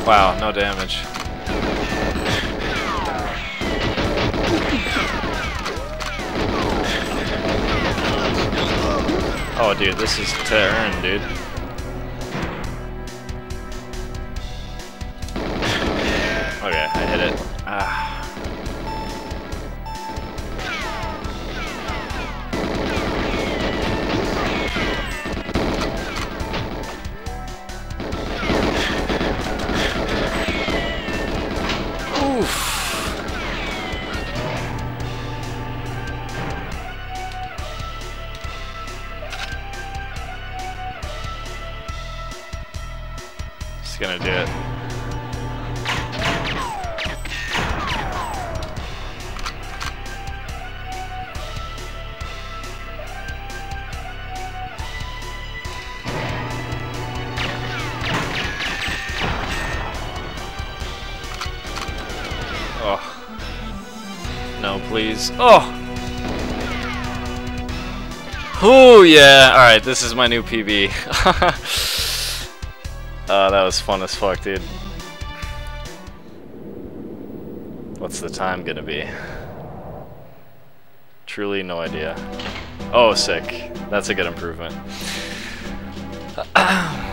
Wow, no damage. Oh, dude, this is to earn, dude. Okay, I hit it. Ah. Oof. Just gonna do it. Oh. No, please. Oh! Oh, yeah! Alright, this is my new PB. That was fun as fuck, dude. What's the time gonna be? Truly no idea. Oh, sick. That's a good improvement.